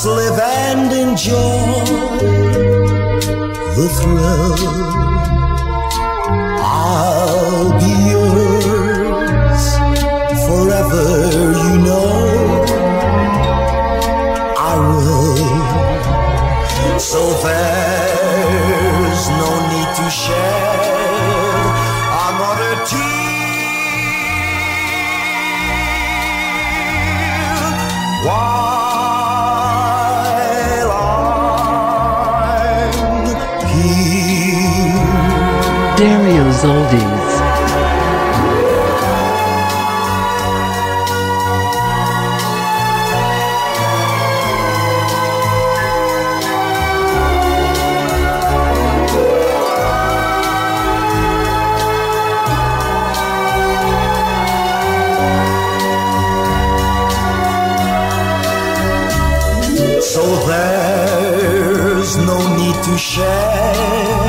Let's live and enjoy the thrill. I'll be yours forever, you know I will. So there's no need to shed another tear while I'm here. Dario's Oldies. So there's no need to shed